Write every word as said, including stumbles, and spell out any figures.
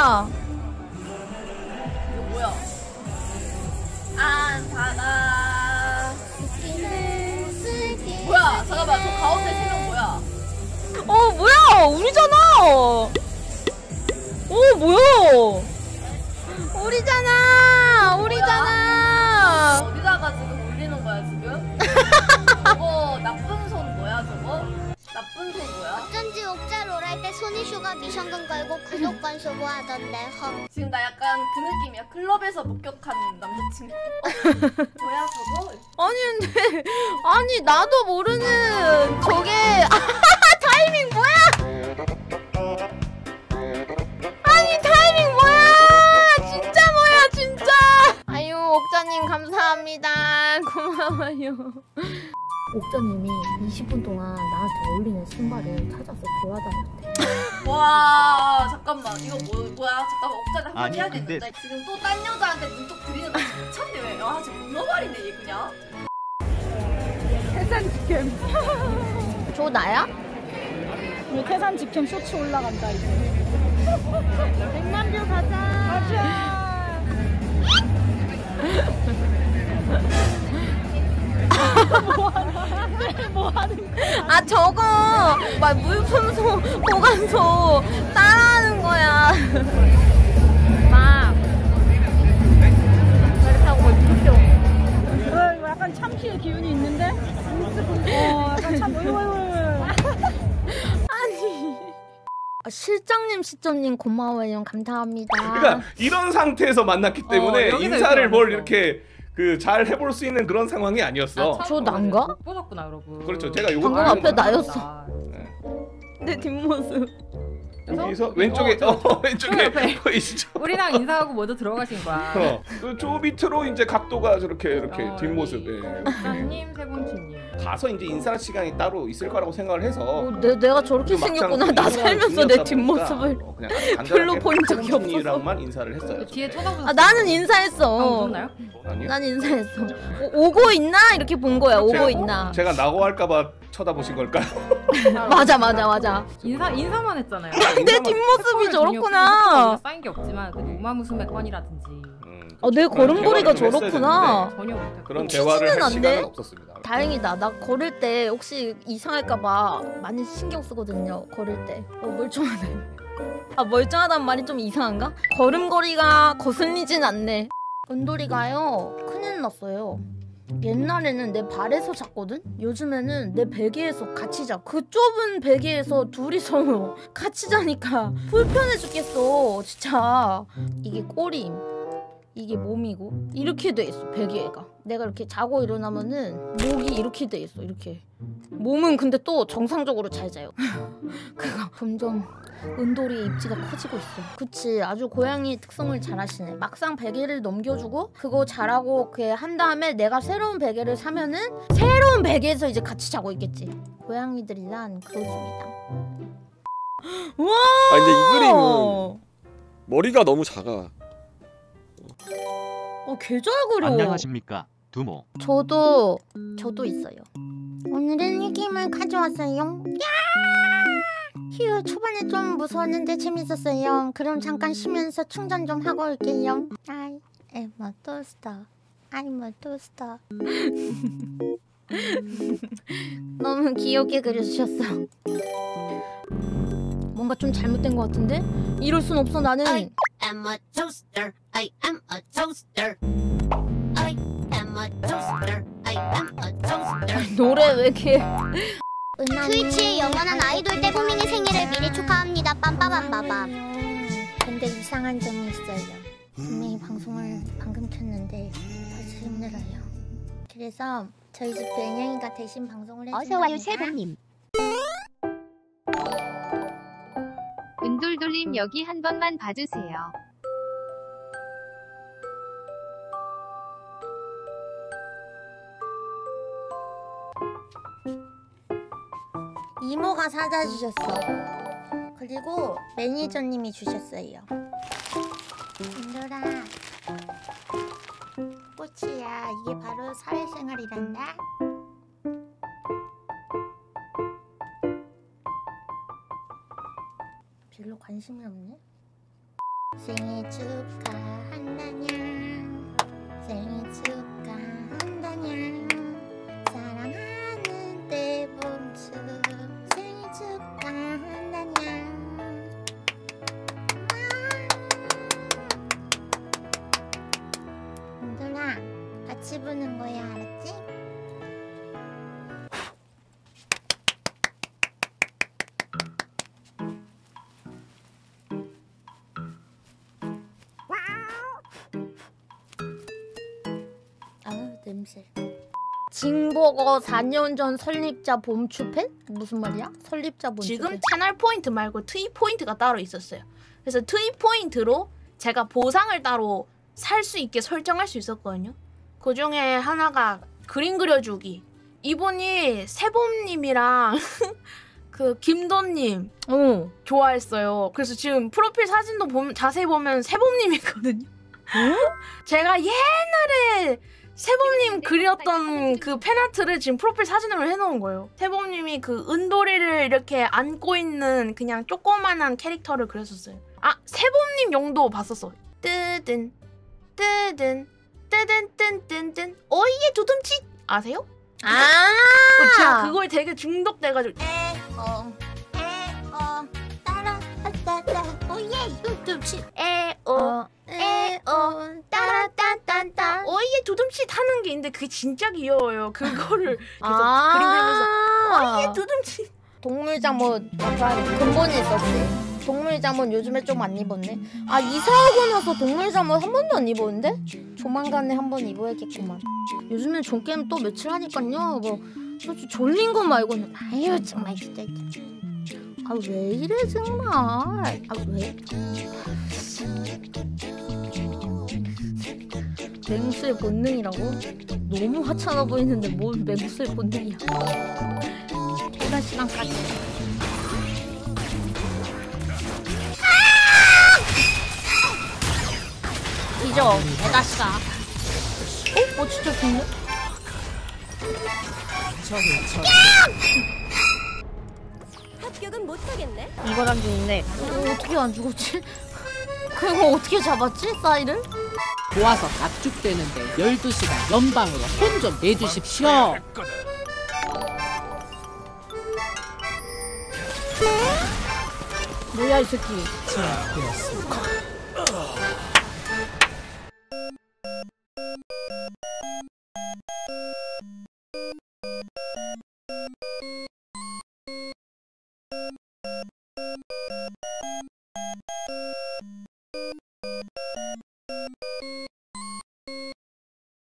뭐야? 이거 뭐야? 안타가 뭐야? 잠깐만, 저 가운데 세 명 뭐야? 어 뭐야? 우리잖아. 어 뭐야? 우리잖아. 우리잖아. 어디다가 지금 올리는 거야 지금? 저거 나쁜 손 뭐야 저거? 나쁜 손 뭐야? 어쩐지 옥자 롤할 때 손이슈가 미션금 걸고 구독권 소모하던데 헉. 지금 나 약간 그 느낌이야. 클럽에서 목격한 남자친구. 어? 뭐야 저거? 아니 근데 아니 나도 모르는 저게 타이밍 뭐야? 아니 타이밍 뭐야? 진짜 뭐야 진짜? 아유 옥자님 감사합니다. 고마워요. 옥자님이 이십 분 동안 나한테 어울리는 신발을 찾아서 돌아다녔대. 와 잠깐만 이거 뭐 뭐야? 잠깐만 옥자를 한번 아니, 해야겠는데 근데- 지금 또 딴 여자한테 눈독 들이는 거 미쳤네 왜? 아 지금 문어발이네 얘 그냥. 태산 직캠. 저 나야? 이제 태산 직캠 쇼츠 올라간다 이제. 백만 뷰 가자. 가자. 뭐하는 뭐하는 거야? 아 저거 막 물품소 보관소 따라하는 거야. 막 이렇게 하고 이렇게. 어, 약간 참키의 기운이 있는데? 어, 약간 참. 아니. 아, 실장님 시점님 고마워요. 감사합니다. 그러니까 이런 상태에서 만났기 때문에 어, 여기서 인사를 이렇게 뭘 만났어. 이렇게 그 잘 해볼 수 있는 그런 상황이 아니었어. 저 난가? 못 보셨구나 여러분. 그렇죠. 제가 요거 방금 앞에 나였어. 네. 내 뒷모습. 여기서 왼쪽에 어, 어, 저, 왼쪽에 옆에. 보이시죠? 우리랑 인사하고 먼저 들어가신 거야. 어, 저 밑으로 이제 각도가 저렇게 이렇게 어, 뒷모습에 국장님, 세븐치님. 가서 이제 인사 시간이 따로 있을 거라고 생각을 해서 어, 내, 내가 저렇게 그 막상 생겼구나. 나 인사가 살면서 내 중요하다 뒷모습을. 보니까 어, 그냥 간단하게 별로 본 적이 세븐틴이랑만 인사를 했어요. 뒤에 쳐다보셨어요? 아 나는 인사했어. 보셨나요? 아니요. 난 인사했어. 오, 오고 있나? 이렇게 본 거야. 오고 제가- 있나? 제가 나고 할까봐 쳐다보신 걸까요? 맞아 맞아 맞아. 인사 인사만 했잖아요. 내 뒷모습이 저렇구나. 쌓인 게 없지만 그 우마무스메 건이라든지 음, 어, 내 그런 걸음걸이가 대화를 좀 했어야 저렇구나. 되는데 전혀 못했고. 그런 키즈는 대화를 할 안 돼? 시간은 없었습니다. 다행이다. 나 걸을 때 혹시 이상할까봐 많이 신경 쓰거든요. 걸을 때. 어, 멀쩡하네. 아 멀쩡하단 말이 좀 이상한가? 걸음걸이가 거슬리진 않네. 은돌이가요 큰일 났어요. 옛날에는 내 발에서 잤거든? 요즘에는 내 베개에서 같이 자. 그 좁은 베개에서 둘이서 같이 자니까 불편해 죽겠어 진짜. 이게 꼬리임, 이게 몸이고 이렇게 돼 있어 베개가. 내가 이렇게 자고 일어나면은 목이 이렇게 돼 있어 이렇게. 몸은 근데 또 정상적으로 잘 자요. 그거 점점 은돌이의 입지가 커지고 있어. 그치, 아주 고양이 특성을 잘 하시네. 막상 베개를 넘겨주고 그거 잘하고 그게 한 다음에 내가 새로운 베개를 사면은 새로운 베개에서 이제 같이 자고 있겠지. 고양이들이란 그렇습니다. 와. 아 근데 이 그림은 머리가 너무 작아. 어, 개 잘 그려. 안녕하십니까 두모. 저도 저도 있어요. 오늘은 이 게임을 가져왔어요. 야! 휴, 초반에 좀 무서웠는데 재밌었어요. 그럼 잠깐 쉬면서 충전 좀 하고 올게요. I am a toaster. I'm a toaster. 너무 귀엽게 그려주셨어. 뭔가 좀 잘못된 것 같은데? 이럴 순 없어 나는. I am a toaster. I am a toaster. I am a toaster. I am a toaster. 노래 왜 이렇게 트위치의 영원한 아이돌 대부민의 생일을 미리 축하합니다. 빰빠밤빠밤. 근데 이상한 점이 있어요. 분명히 방송을 방금 켰는데 벌써 힘들어요. 그래서 저희 집 뱅영이가 대신 방송을 해준답니다. 어서와요 세봉님. 은돌돌님 여기 한 번만 봐주세요. 이모가 사다 주셨어. 그리고 매니저님이 주셨어요. 인돌아, 꽃이야. 이게 바로 사회생활이란다. 별로 관심이 없네. 생일 축하한다냥 생일 축하한다냥 사랑하는 대범수 생일 축하한다냥 은돌아 같이 부는 거야 알았지? 아우 냄새. 징버거 사 년 전 설립자 봄추팬? 무슨 말이야? 설립자 봄추팬. 지금 채널 포인트 말고 트윗 포인트가 따로 있었어요. 그래서 트윗 포인트로 제가 보상을 따로 살 수 있게 설정할 수 있었거든요. 그 중에 하나가 그림 그려주기. 이분이 세봄님이랑 그 김도님 어. 좋아했어요. 그래서 지금 프로필 사진도 보면 자세히 보면 세봄님이거든요. 제가 옛날에 세봄님 그렸던 그 팬아트를 지금 프로필 사진으로 해놓은 거예요. 세봄님이 그 은돌이를 이렇게 안고 있는 그냥 조그만한 캐릭터를 그렸었어요. 아, 세봄님 용도 봤었어. 뜨든 뜨든 뜨든 뜬뜬뜬 오이에 두둠치 아세요? 아. 어, 제가 그거에 되게 중독돼가지고 에어 에어 따라 따따 오예 두둠치 에어 어. 에어 따라따딴따 오이에 두둠치 타는 게 있는데 그게 진짜 귀여워요. 그거를 계속 아. 그림하면서 오이에 두둠치. 동물 잠옷 약간 근본이 있었지. 동물 잠옷 요즘에 좀 안 입었네. 아 이사하고 나서 동물 잠옷 한 번도 안 입었는데? 조만간에 한 번 입어야겠구만. 요즘엔 존게임 또 며칠 하니깐요. 뭐 솔직히 졸린 거 말고는 아유 정말 진짜. 아 왜 이래 정말. 아 왜? 맹수의 본능이라고? 너무 하찮아 보이는데 뭘 맹수의 본능이야. 퇴근 시간까지. 이죠 에다시가. 어? 어 진짜 좋네? 합격은 못하겠네. 이거랑 있네. 어, 어떻게 안 죽었지? 그거 어떻게 잡았지? 싸이를? 모아서 압축되는데 열두 시간 연방으로 돈 좀 내주십시오. 뭐야 이 새끼.